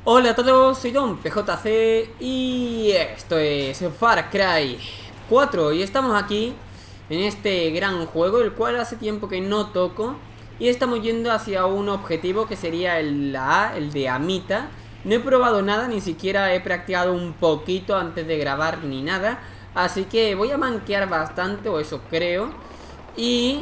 Hola a todos, soy Don PJC y esto es Far Cry 4 y estamos aquí en este gran juego, el cual hace tiempo que no toco, y estamos yendo hacia un objetivo que sería el de Amita. No he probado nada, ni siquiera he practicado un poquito antes de grabar ni nada, así que voy a manquear bastante, o eso creo, y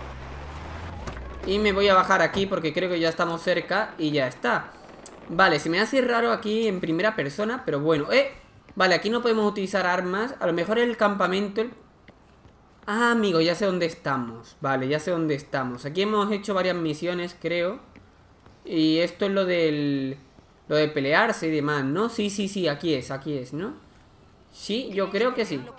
me voy a bajar aquí porque creo que ya estamos cerca y ya está. Vale, se me hace raro aquí en primera persona, pero bueno, vale, aquí no podemos utilizar armas. A lo mejor el campamento. Ah, amigo, ya sé dónde estamos. Vale, ya sé dónde estamos. Aquí hemos hecho varias misiones, creo. Y esto es lo de pelearse y demás, ¿no? Sí, aquí es, ¿no? Sí, yo creo que sí.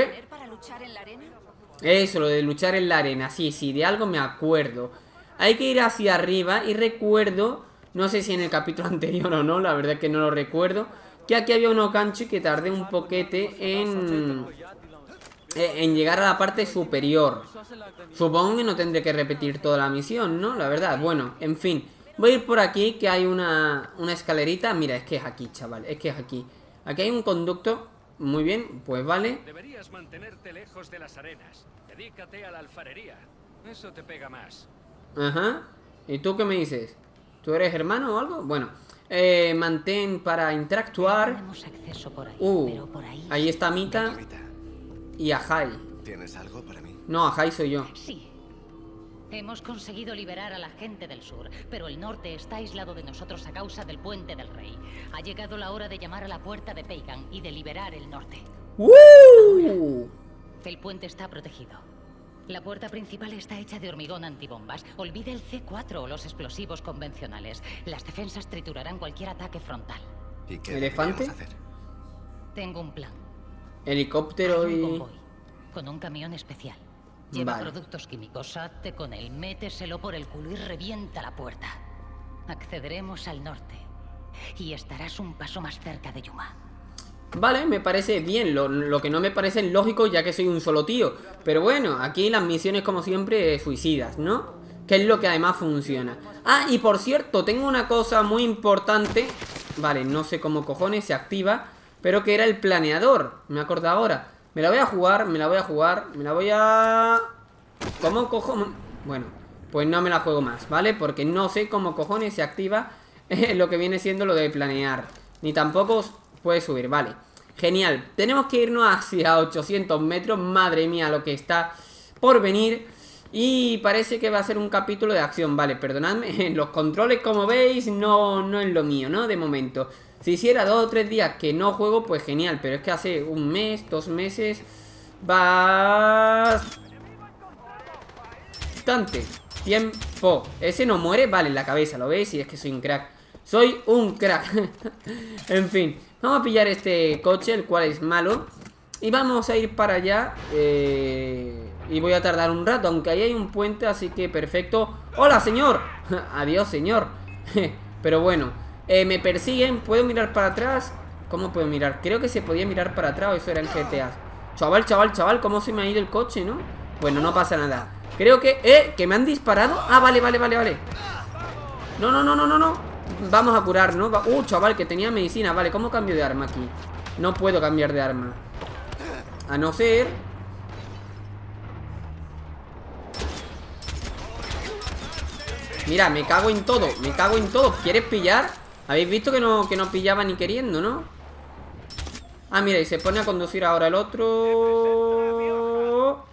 Eso, lo de luchar en la arena. Sí, de algo me acuerdo. Hay que ir hacia arriba y recuerdo... No sé si en el capítulo anterior o no, la verdad es que no lo recuerdo, que aquí había unos ganchos y que tardé un poquete en llegar a la parte superior. Supongo que no tendré que repetir toda la misión, ¿no? La verdad, bueno, en fin. Voy a ir por aquí, que hay una escalerita. Mira, es que es aquí, chaval, es que es aquí. Aquí hay un conducto, muy bien, pues vale. Deberías mantenerte lejos de las arenas. Dedícate a la alfarería, eso te pega más. Ajá, ¿y tú qué me dices? ¿Tú eres hermano o algo? Bueno, mantén para interactuar. Ahí está Mita y Ajay. ¿Tienes algo para mí? No, Ajay soy yo. Sí. Hemos conseguido liberar a la gente del sur, pero el norte está aislado de nosotros a causa del Puente del Rey. Ha llegado la hora de llamar a la puerta de Pagan y de liberar el norte. El puente está protegido. La puerta principal está hecha de hormigón antibombas. Olvide el C4 o los explosivos convencionales. Las defensas triturarán cualquier ataque frontal. ¿Y qué elefante? deberíamos hacer? Tengo un plan. Helicóptero Hay un y... convoy con un camión especial. Lleva productos químicos. Hazte con él, méteselo por el culo y revienta la puerta. Accederemos al norte y estarás un paso más cerca de Yuma. Vale, me parece bien, lo que no me parece lógico, ya que soy un solo tío. Pero bueno, aquí las misiones como siempre suicidas, ¿no? Que es lo que además funciona. Ah, y por cierto, tengo una cosa muy importante. Vale, no sé cómo cojones se activa, pero que era el planeador. Me acuerdo ahora. Me la voy a jugar. ¿Cómo cojones? Bueno, pues no me la juego más, ¿vale? Porque no sé cómo cojones se activa lo que viene siendo lo de planear. Ni tampoco... puede subir, vale. Genial. Tenemos que irnos hacia 800 metros. Madre mía, lo que está por venir. Y parece que va a ser un capítulo de acción. Vale, perdonadme. Los controles, como veis, no es lo mío, ¿no? De momento. Si hiciera 2 o 3 días que no juego, pues genial. Pero es que hace un mes, 2 meses... bastante tiempo. Ese no muere. Vale, en la cabeza, ¿lo veis? Y es que soy un crack. Soy un crack. En fin, vamos a pillar este coche, el cual es malo. Y vamos a ir para allá. Y voy a tardar un rato, aunque ahí hay un puente, así que perfecto. ¡Hola, señor! Adiós, señor. Pero bueno, me persiguen. ¿Puedo mirar para atrás? ¿Cómo puedo mirar? Creo que se podía mirar para atrás, o eso era en GTA. Chaval, ¿cómo se me ha ido el coche, no? Bueno, no pasa nada. Creo que... ¿que me han disparado? Ah, vale. No. Vamos a curar, ¿no? Chaval, que tenía medicina. Vale, ¿cómo cambio de arma aquí? No puedo cambiar de arma. A no ser... Mira, me cago en todo. ¿Quieres pillar? Habéis visto que no pillaba ni queriendo, ¿no? Ah, mira, y se pone a conducir ahora el otro.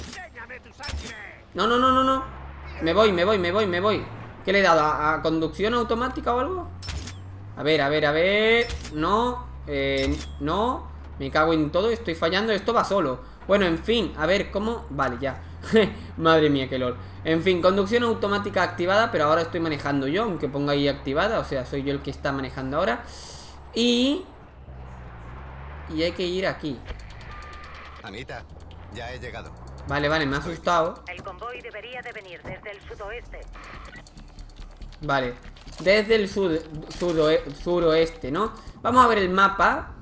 No. Me voy. ¿Qué le he dado? ¿A conducción automática o algo? A ver. No. No. Me cago en todo. Estoy fallando. Esto va solo. Bueno, en fin. A ver, ¿cómo? Vale, ya. Madre mía, qué lol. En fin, conducción automática activada. Pero ahora estoy manejando yo, aunque ponga ahí activada. O sea, soy yo el que está manejando ahora. Y hay que ir aquí. Anita, ya he llegado. Vale, me ha asustado. El convoy debería de venir desde el sudoeste. Vale, desde el suroeste, ¿no? Vamos a ver el mapa.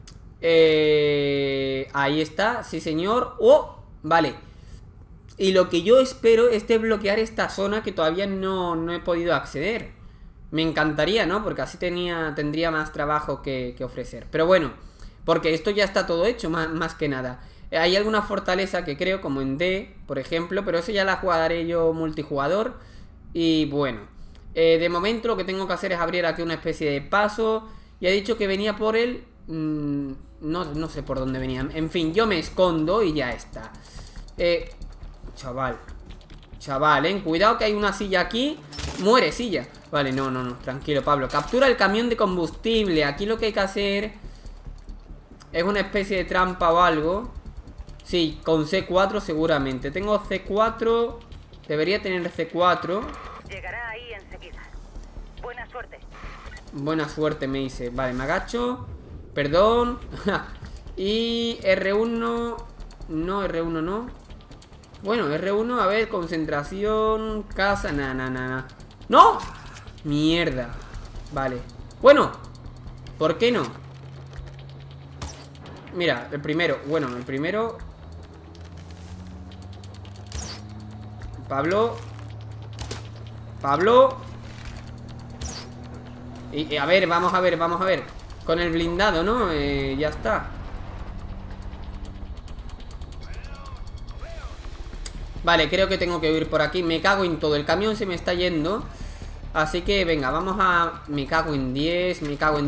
Ahí está, sí señor. ¡Oh! Vale. Y lo que yo espero es desbloquear esta zona que todavía no he podido acceder. Me encantaría, ¿no? Porque así tendría más trabajo que ofrecer. Pero bueno, porque esto ya está todo hecho, más que nada. Hay alguna fortaleza que creo, como en D, por ejemplo, pero eso ya la jugaré yo multijugador. Y bueno, de momento lo que tengo que hacer es abrir aquí una especie de paso. Y ha dicho que venía por él. No sé por dónde venía. En fin, yo me escondo y ya está. Chaval, cuidado que hay una silla aquí. Muere silla. Vale, no, tranquilo, Pablo. Captura el camión de combustible. Aquí lo que hay que hacer es una especie de trampa o algo. Sí, con C4 seguramente. Tengo C4. Debería tener C4. Llegará ahí enseguida. Buena suerte. Buena suerte, me dice. Vale, me agacho. Perdón. Y R1. No, R1 no. Bueno, R1, a ver, concentración. Casa, ¡no! Mierda. Vale. Bueno, ¿por qué no? Mira, el primero. Bueno, el primero. Pablo. Y a ver, vamos a ver. Con el blindado, ¿no? Ya está. Vale, creo que tengo que huir por aquí. Me cago en todo, el camión se me está yendo. Así que venga, vamos a... Me cago en 10.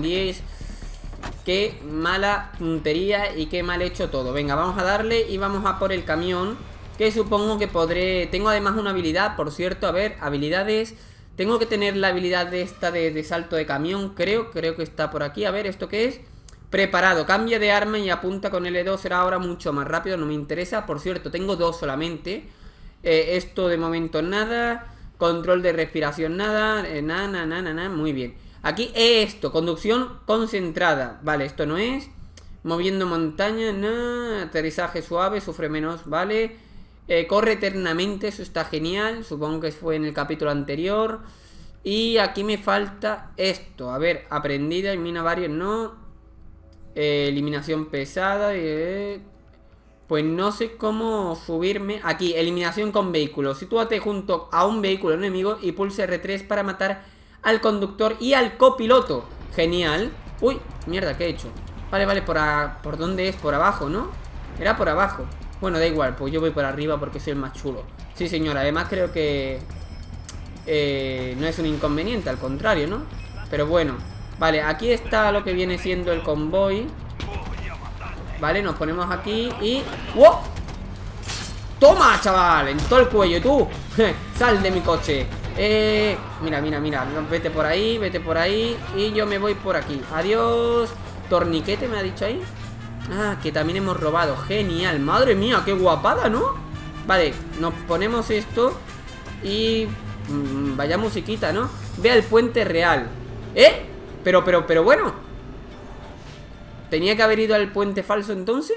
Qué mala puntería y qué mal hecho todo. Venga, vamos a darle y vamos a por el camión, que supongo que podré... Tengo además una habilidad, por cierto. A ver, habilidades. Tengo que tener la habilidad de esta de salto de camión. Creo que está por aquí. A ver, ¿esto qué es? Preparado, cambia de arma y apunta con L2. Será ahora mucho más rápido, no me interesa. Por cierto, tengo 2 solamente. Esto de momento nada. Control de respiración nada. Nada, muy bien. Aquí esto, conducción concentrada. Vale, esto no es. Moviendo montaña, nada. Aterrizaje suave, sufre menos, vale. Corre eternamente, eso está genial. Supongo que fue en el capítulo anterior. Y aquí me falta esto. A ver, aprendida, elimina varios, no. Eliminación pesada. Pues no sé cómo subirme. Aquí, eliminación con vehículos. Sitúate junto a un vehículo enemigo y pulsa R3 para matar al conductor y al copiloto. Genial. Uy, mierda, ¿qué he hecho? Vale, ¿por dónde es? Por abajo, ¿no? Era por abajo. Bueno, da igual, pues yo voy por arriba porque soy el más chulo. Sí, señora, además creo que no es un inconveniente, al contrario, ¿no? Pero bueno, vale, aquí está lo que viene siendo el convoy. Vale, nos ponemos aquí y... ¡wow! ¡Toma, chaval! En todo el cuello, tú. Sal de mi coche. Mira. Vete por ahí. Y yo me voy por aquí. Adiós. Torniquete, me ha dicho ahí. Ah, que también hemos robado. Genial. Madre mía, qué guapada, ¿no? Vale, nos ponemos esto. Y... vaya musiquita, ¿no? Ve al puente real. Pero bueno. ¿Tenía que haber ido al puente falso entonces?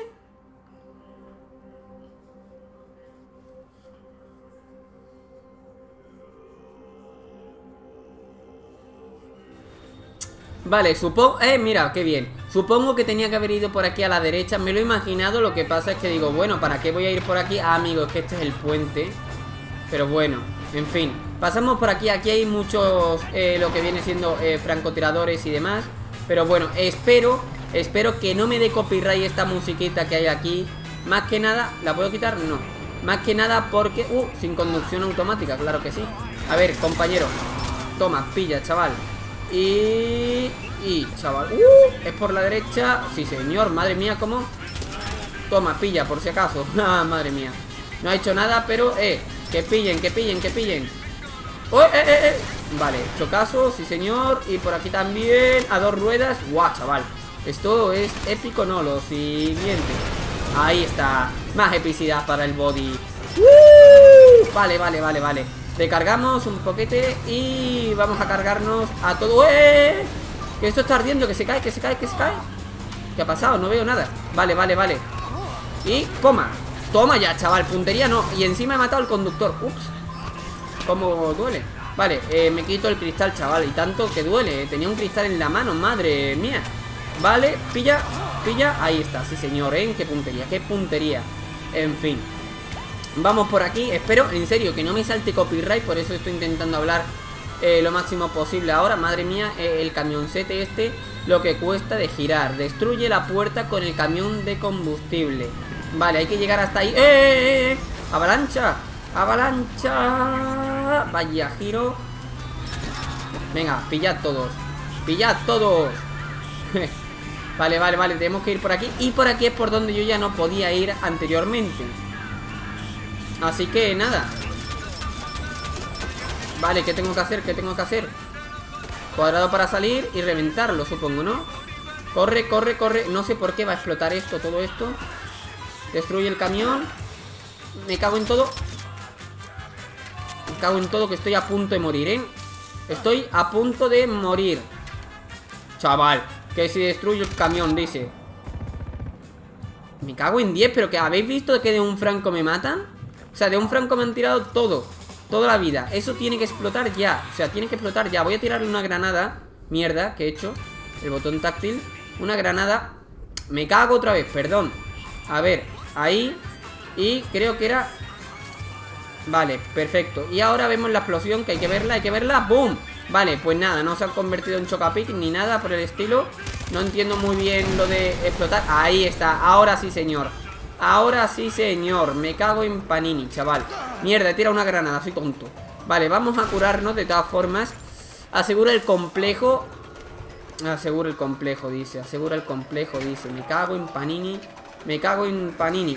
Vale, supongo... mira, qué bien. Supongo que tenía que haber ido por aquí a la derecha. Me lo he imaginado, lo que pasa es que digo, bueno, ¿para qué voy a ir por aquí? Ah, amigos, que este es el puente. Pero bueno, en fin. Pasamos por aquí, aquí hay muchos, lo que viene siendo francotiradores y demás. Pero bueno, espero que no me dé copyright esta musiquita que hay aquí. Más que nada, ¿la puedo quitar? No. Más que nada porque... sin conducción automática, claro que sí. A ver, compañero. Toma, pilla, chaval. Y chaval, es por la derecha. Sí, señor, madre mía, ¿cómo? Toma, pilla, por si acaso. Ah, madre mía. No ha hecho nada, pero, que pillen. Vale, chocazo, sí, señor. Y por aquí también, a 2 ruedas. Guau, chaval. Esto es épico, ¿no? Lo siguiente. Ahí está. Más epicidad para el body. Vale. Recargamos un poquete y vamos a cargarnos a todo. Que esto está ardiendo, que se cae. ¿Qué ha pasado? No veo nada. Vale. Y toma ya, chaval, puntería no. Y encima he matado al conductor. Ups. ¿Cómo duele? Vale, me quito el cristal, chaval. Y tanto que duele, tenía un cristal en la mano, madre mía. Vale, pilla. Ahí está, sí señor, qué puntería. En fin, vamos por aquí. Espero, en serio, que no me salte copyright. Por eso estoy intentando hablar lo máximo posible ahora. Madre mía, el camioncete este, lo que cuesta de girar. Destruye la puerta con el camión de combustible. Vale, hay que llegar hasta ahí. ¡Eh! ¡Avalancha! ¡Avalancha! Vaya giro. Venga, pillad todos. ¡Pillad todos! Vale, vale, vale, tenemos que ir por aquí. Y por aquí es por donde yo ya no podía ir anteriormente. Así que nada. Vale, ¿qué tengo que hacer? ¿Qué tengo que hacer? Cuadrado para salir y reventarlo, supongo, ¿no? Corre, corre, corre. No sé por qué va a explotar esto, todo esto. Destruye el camión. Me cago en todo. Me cago en todo, que estoy a punto de morir, ¿eh? Estoy a punto de morir. Chaval, que si destruyo el camión, dice. Me cago en 10, pero que ¿habéis visto que de un franco me matan? O sea, de un franco me han tirado todo. Toda la vida. Eso tiene que explotar ya. O sea, tiene que explotar ya. Voy a tirarle una granada. Mierda, que he hecho. El botón táctil. Una granada. Me cago otra vez, perdón. A ver, ahí. Y creo que era... Vale, perfecto. Y ahora vemos la explosión, que hay que verla, hay que verla. ¡Boom! Vale, pues nada, no se ha convertido en chocapic ni nada por el estilo. No entiendo muy bien lo de explotar. Ahí está, ahora sí, señor. Ahora sí, señor. Me cago en Panini, chaval. Mierda, he tirado una granada, soy tonto. Vale, vamos a curarnos de todas formas. Asegura el complejo. Asegura el complejo, dice. Asegura el complejo, dice. Me cago en Panini. Me cago en Panini.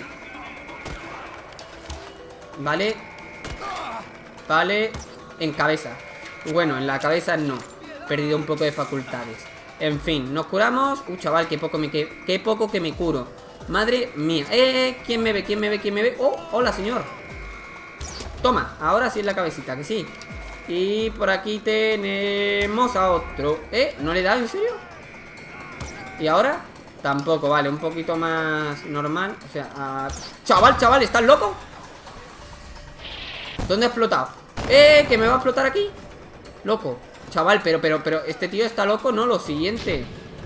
Vale. Vale. En cabeza. Bueno, en la cabeza no. He perdido un poco de facultades. En fin, nos curamos. Chaval, qué poco que me curo. Madre mía. ¿Quién me ve? ¿Quién me ve? ¿Quién me ve? Oh, hola, señor. Toma, ahora sí es la cabecita, que sí. Y por aquí tenemos a otro. ¿No le da? ¿En serio? ¿Y ahora? Tampoco, vale, un poquito más normal. O sea, chaval, ¿estás loco? ¿Dónde ha explotado? ¿Que me va a explotar aquí? Loco, chaval, pero este tío está loco, ¿no? Lo siguiente.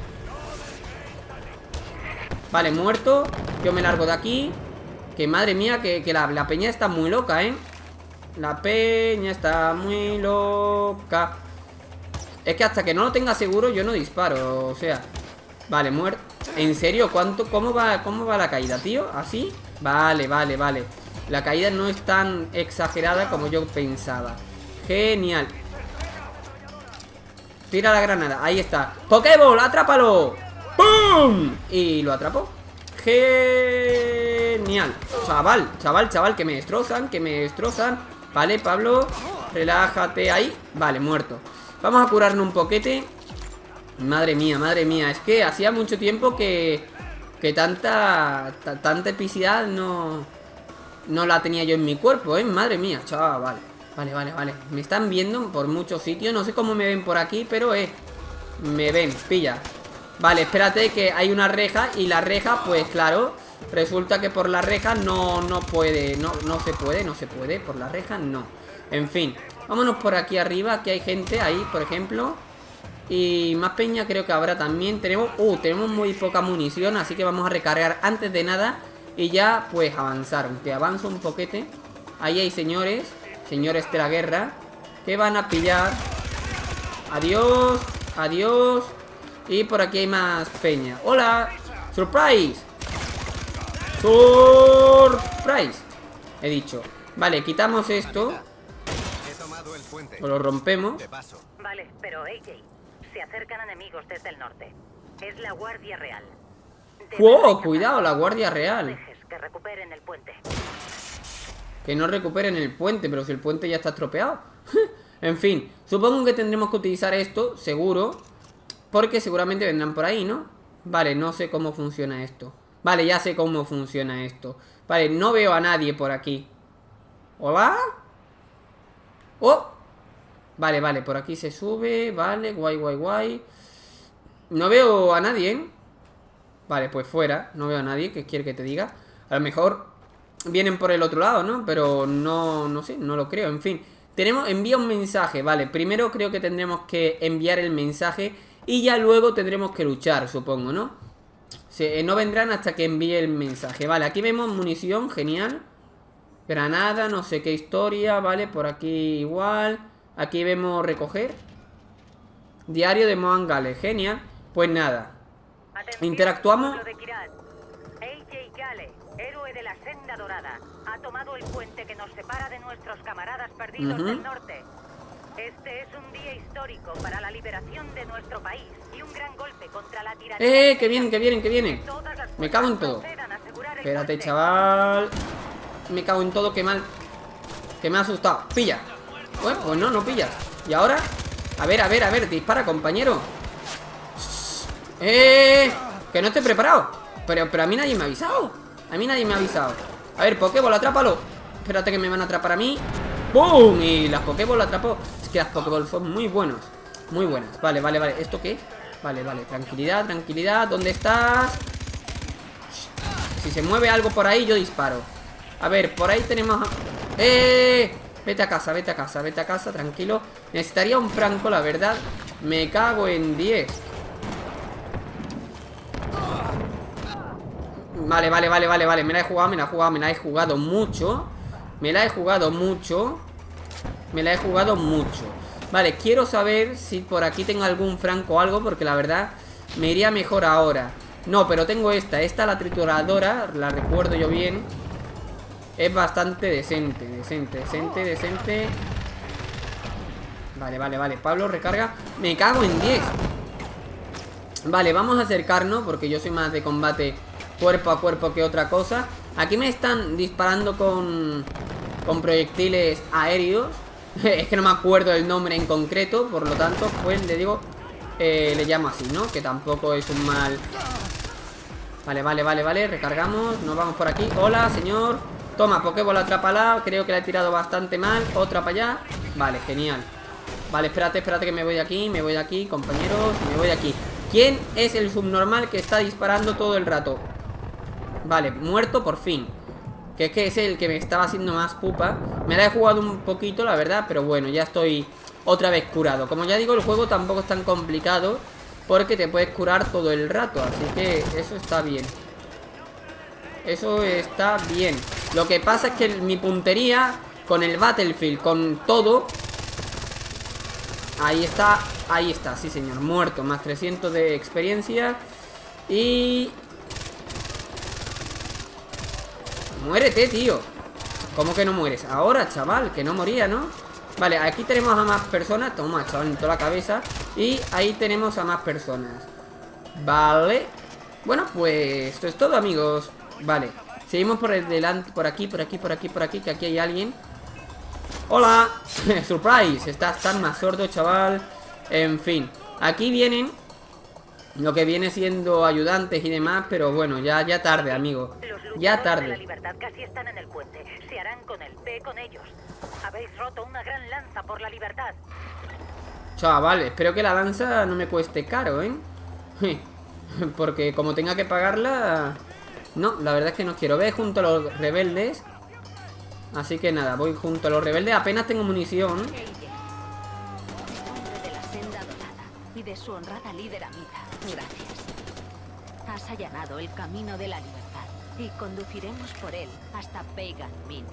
Vale, muerto. Yo me largo de aquí. Que madre mía, que la peña está muy loca, ¿eh? La peña está muy loca. Es que hasta que no lo tenga seguro yo no disparo, o sea. Vale, muerto. ¿En serio? ¿Cómo va la caída, tío? ¿Así? Vale. La caída no es tan exagerada como yo pensaba. Genial. Tira la granada, ahí está. ¡Pokéball! ¡Atrápalo! ¡Pum! Y lo atrapó. Genial. Chaval, que me destrozan. Vale, Pablo, relájate ahí. Vale, muerto. Vamos a curarnos un poquete. Madre mía. Es que hacía mucho tiempo que tanta epicidad no la tenía yo en mi cuerpo, madre mía, chaval. Vale. Me están viendo por muchos sitios. No sé cómo me ven por aquí, pero me ven, pilla. Vale, espérate que hay una reja. Y la reja, pues claro, resulta que por la reja no se puede. Por la reja no. En fin, vámonos por aquí arriba, que hay gente ahí, por ejemplo. Y más peña creo que habrá también. Tenemos muy poca munición, así que vamos a recargar antes de nada. Y ya, pues, avanzar. Aunque avanzo un poquete. Ahí hay señores de la guerra, que van a pillar. Adiós. Y por aquí hay más peña. ¡Hola! ¡Surprise! He dicho. Vale, quitamos esto. He tomado el puente. O lo rompemos. De paso. Vale, pero AJ, se acercan enemigos desde el norte. Es la Guardia Real. ¡Wow! Cuidado, la Guardia Real. Dejes que recuperen el puente. Que no recuperen el puente, pero si el puente ya está estropeado. En fin, supongo que tendremos que utilizar esto, seguro. Porque seguramente vendrán por ahí, ¿no? Vale, no sé cómo funciona esto. Vale, ya sé cómo funciona esto. Vale, no veo a nadie por aquí. ¿Hola? ¡Oh! Vale, por aquí se sube. Vale, guay. No veo a nadie, ¿eh? Vale, pues fuera. No veo a nadie, ¿qué quiere que te diga? A lo mejor vienen por el otro lado, ¿no? Pero no sé, no lo creo, en fin. Envía un mensaje, vale. Primero creo que tendremos que enviar el mensaje y ya luego tendremos que luchar, supongo, ¿no? No vendrán hasta que envíe el mensaje. Vale, aquí vemos munición, genial. Granada, no sé qué historia, vale, por aquí igual. Aquí vemos recoger. Diario de Mohan Gale, genial. Pues nada, interactuamos. AJ Gale, héroe de la Senda Dorada, ha tomado el puente que nos separa de nuestros camaradas perdidos del norte. Este es un día histórico para la liberación de nuestro país y un gran golpe contra la tiranía. Que vienen, que vienen, que vienen. Me cago en todo. Espérate, chaval. Me cago en todo, qué mal. Que me ha asustado. Pilla. Pues no, no pilla. Y ahora, a ver, dispara, compañero. Que no esté preparado. Pero a mí nadie me ha avisado. A mí nadie me ha avisado. A ver, Pokéball, atrápalo. Espérate que me van a atrapar a mí. ¡Bum! Y las Pokéball la atrapó. Es que las Pokéball son muy buenos. Muy buenas. Vale. ¿Esto qué? Vale. Tranquilidad. ¿Dónde estás? Si se mueve algo por ahí, yo disparo. A ver, por ahí tenemos... Vete a casa, tranquilo. Necesitaría un franco, la verdad. Me cago en 10. Vale. Me la he jugado mucho. Vale, quiero saber si por aquí tengo algún franco o algo, porque la verdad me iría mejor ahora. No, pero tengo esta, la trituradora, la recuerdo yo bien. Es bastante decente. Vale, Pablo, recarga. Me cago en 10. Vale, vamos a acercarnos, porque yo soy más de combate cuerpo a cuerpo que otra cosa. Aquí me están disparando con proyectiles aéreos. Es que no me acuerdo el nombre en concreto, por lo tanto, pues le digo, le llamo así, ¿no? Que tampoco es un mal. Vale, recargamos, nos vamos por aquí. Hola, señor. Toma, Pokéball, atrápala. Creo que la he tirado bastante mal. Otra para allá. Vale, genial. Vale, espérate que me voy de aquí, compañeros. Me voy de aquí. ¿Quién es el subnormal que está disparando todo el rato? Vale, muerto por fin. Que es que es el que me estaba haciendo más pupa. Me la he jugado un poquito, la verdad, pero bueno, ya estoy otra vez curado. Como ya digo, el juego tampoco es tan complicado, porque te puedes curar todo el rato. Así que eso está bien. Lo que pasa es que mi puntería con el Battlefield, con todo. Ahí está, sí señor, muerto. Más 300 de experiencia. Y... muérete, tío. ¿Cómo que no mueres? Ahora, chaval, que no moría, ¿no? Vale, aquí tenemos a más personas. Toma, chaval, en toda la cabeza. Y ahí tenemos a más personas. Vale. Bueno, pues esto es todo, amigos. Vale, seguimos por el delante. Por aquí, que aquí hay alguien. ¡Hola! ¡Surprise! Estás tan más sordo, chaval. En fin, aquí vienen lo que viene siendo ayudantes y demás. Pero bueno, ya tarde, amigo. Ya tarde. La libertad casi están en el puente. Se harán con él. Ve con ellos. Habéis roto una gran lanza por la libertad. Chaval, espero que la lanza no me cueste caro, ¿eh? Porque como tenga que pagarla... No, la verdad es que no quiero. Ve junto a los rebeldes. Así que nada, voy junto a los rebeldes. Apenas tengo munición. Hombre de la Senda Dorada y de su honrada líder Amita. Gracias. Has allanado el camino de la libertad y conduciremos por él hasta Pagan Min.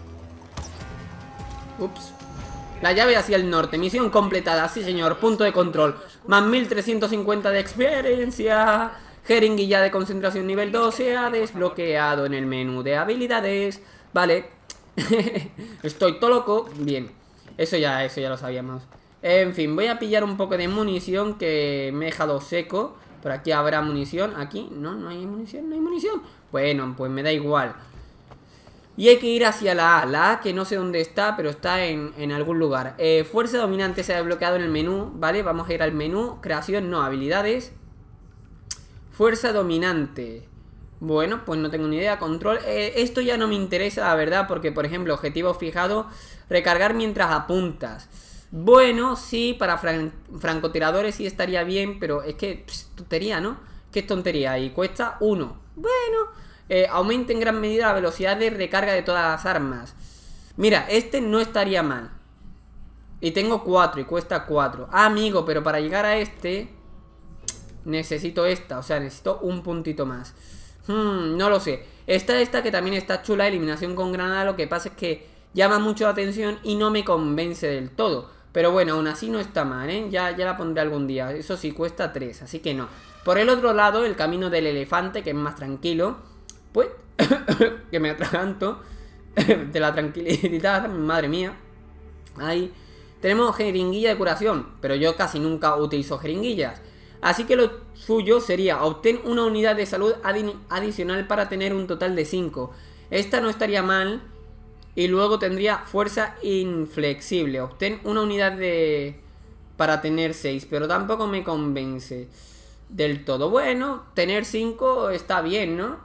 Ups. La llave hacia el norte. Misión completada, sí señor. Punto de control. Más 1350 de experiencia. Jeringuilla de concentración nivel 2 se ha desbloqueado en el menú de habilidades. Vale. Estoy todo loco. Bien. Eso ya lo sabíamos. En fin, voy a pillar un poco de munición que me he dejado seco. Por aquí habrá munición. Aquí, no hay munición, Bueno, pues me da igual. Y hay que ir hacia la A, que no sé dónde está, pero está en algún lugar. Fuerza dominante se ha desbloqueado en el menú, ¿vale? Vamos a ir al menú, creación, no, habilidades. Fuerza dominante. Bueno, pues no tengo ni idea, control. Esto ya no me interesa, la verdad, porque, por ejemplo, objetivo fijado, recargar mientras apuntas. Bueno, sí, para francotiradores sí estaría bien, pero es que, tontería, ¿no? ¿Qué tontería? Y cuesta 1. Bueno, aumenta en gran medida la velocidad de recarga de todas las armas. Mira, este no estaría mal. Y tengo 4 y cuesta 4. Ah, amigo, pero para llegar a este necesito esta, o sea, necesito un puntito más. No lo sé. Esta que también está chula, eliminación con granada. Lo que pasa es que llama mucho la atención y no me convence del todo. Pero bueno, aún así no está mal, ¿eh? Ya la pondré algún día. Eso sí, cuesta 3, así que no. Por el otro lado, el camino del elefante, que es más tranquilo. Pues, que me atraganto de la tranquilidad, madre mía. Ahí tenemos jeringuilla de curación, pero yo casi nunca utilizo jeringuillas. Así que lo suyo sería obtener una unidad de salud adicional para tener un total de 5. Esta no estaría mal. Y luego tendría fuerza inflexible. Obtén una unidad de... para tener 6, pero tampoco me convence del todo. Bueno, tener 5 está bien, ¿no?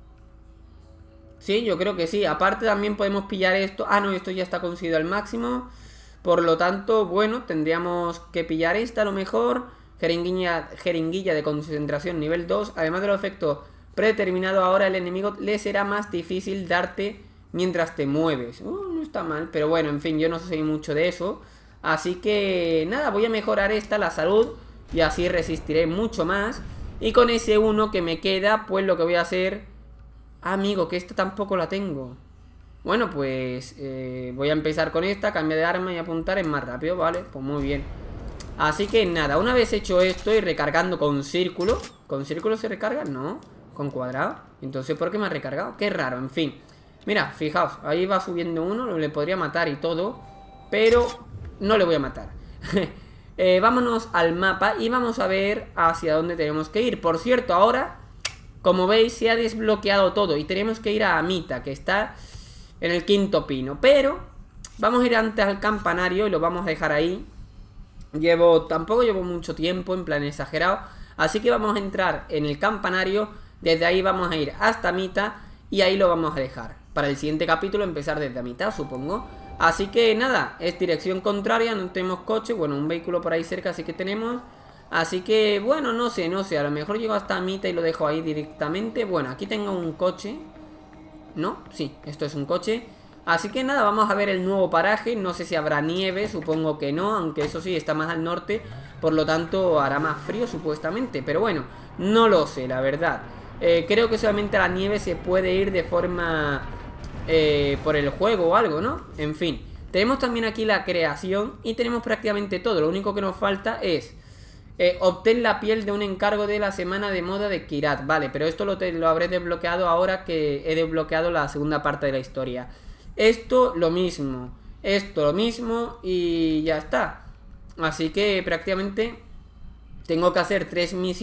Sí, yo creo que sí. Aparte también podemos pillar esto. Ah, no, esto ya está conseguido al máximo. Por lo tanto, bueno, tendríamos que pillar esta a lo mejor. Jeringuilla de concentración nivel 2. Además de los efectos predeterminados, ahora el enemigo le será más difícil darte mientras te mueves. No está mal, pero bueno, en fin, yo no soy mucho de eso. Así que nada, voy a mejorar esta, la salud, y así resistiré mucho más. Y con ese 1 que me queda, pues lo que voy a hacer... Amigo, que esta tampoco la tengo. Bueno, pues voy a empezar con esta, cambiar de arma y apuntar es más rápido, ¿vale? Pues muy bien. Así que nada, una vez hecho esto y recargando con círculo. ¿Con círculo se recarga? No, con cuadrado. Entonces, ¿por qué me ha recargado? Qué raro, en fin. Mira, fijaos, ahí va subiendo uno, le podría matar y todo, pero no le voy a matar. Vámonos al mapa y vamos a ver hacia dónde tenemos que ir. Por cierto, ahora, como veis, se ha desbloqueado todo y tenemos que ir a Amita, que está en el 5.º pino. Pero vamos a ir antes al campanario y lo vamos a dejar ahí. Tampoco llevo mucho tiempo, en plan exagerado. Así que vamos a entrar en el campanario, desde ahí vamos a ir hasta Amita y ahí lo vamos a dejar. Para el siguiente capítulo empezar desde la mitad, supongo. Así que nada, es dirección contraria, no tenemos coche. Bueno, un vehículo por ahí cerca sí que tenemos. Así que, bueno, no sé, a lo mejor llego hasta Amita y lo dejo ahí directamente. Bueno, aquí tengo un coche. ¿No? Sí, esto es un coche. Así que nada, vamos a ver el nuevo paraje. No sé si habrá nieve, supongo que no. Aunque eso sí, está más al norte. Por lo tanto, hará más frío supuestamente. Pero bueno, no lo sé, la verdad. Creo que solamente la nieve se puede ir de forma... por el juego o algo, ¿no? En fin, tenemos también aquí la creación y tenemos prácticamente todo. Lo único que nos falta es obtener la piel de un encargo de la semana de moda de Kyrat. Vale, pero esto lo habré desbloqueado ahora que he desbloqueado la segunda parte de la historia. Esto lo mismo, esto lo mismo y ya está. Así que prácticamente tengo que hacer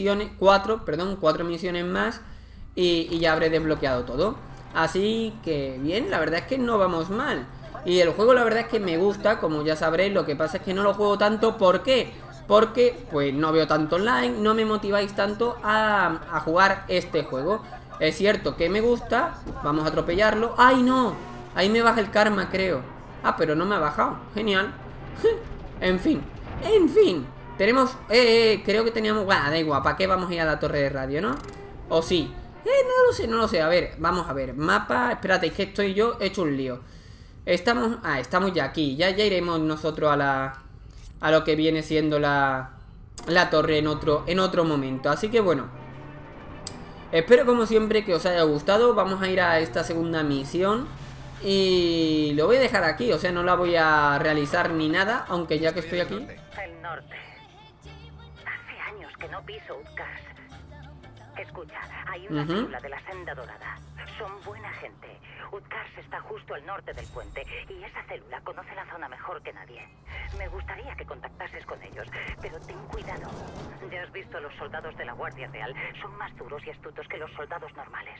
4 misiones más y ya habré desbloqueado todo. Así que bien, la verdad es que no vamos mal. Y el juego la verdad es que me gusta, como ya sabréis. Lo que pasa es que no lo juego tanto. ¿Por qué? Porque pues no veo tanto online, no me motiváis tanto a jugar este juego. Es cierto que me gusta. Vamos a atropellarlo. ¡Ay no! Ahí me baja el karma, creo. Ah, pero no me ha bajado, genial. En fin, tenemos, creo que teníamos, bueno, da igual, ¿para qué vamos a ir a la torre de radio, no? ¿O sí? No lo sé, a ver, vamos a ver. Mapa, espérate, es que estoy yo hecho un lío. Estamos ya aquí. Ya iremos nosotros a lo que viene siendo la torre en otro momento. Así que bueno, espero como siempre que os haya gustado. Vamos a ir a esta segunda misión y lo voy a dejar aquí, o sea, no la voy a realizar ni nada, aunque ya que estoy aquí. El norte. Hace años que no piso Utgard. Escucha, hay una célula de la Senda Dorada. Son buena gente. Utgard está justo al norte del puente y esa célula conoce la zona mejor que nadie. Me gustaría que contactases con ellos, pero ten cuidado. Ya has visto a los soldados de la Guardia Real. Son más duros y astutos que los soldados normales.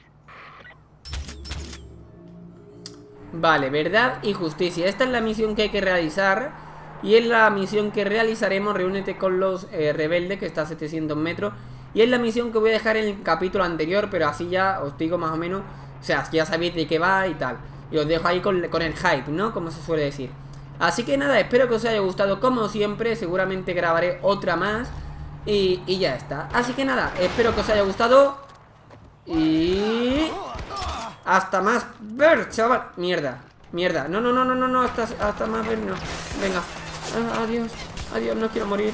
Vale, verdad y justicia. Esta es la misión que hay que realizar. Y es la misión que realizaremos. Reúnete con los rebeldes, que está a 700 metros. Y es la misión que voy a dejar en el capítulo anterior, pero así ya os digo más o menos. O sea, ya sabéis de qué va y tal. Y os dejo ahí con el hype, ¿no? Como se suele decir. Así que nada, espero que os haya gustado como siempre. Seguramente grabaré otra más y ya está. Así que nada, espero que os haya gustado. Y... hasta más ver, chaval. Mierda. No, hasta más ver, no. Venga. Adiós, no quiero morir.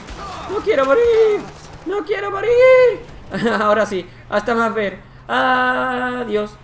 No quiero morir. Ahora sí, hasta más ver. Adiós.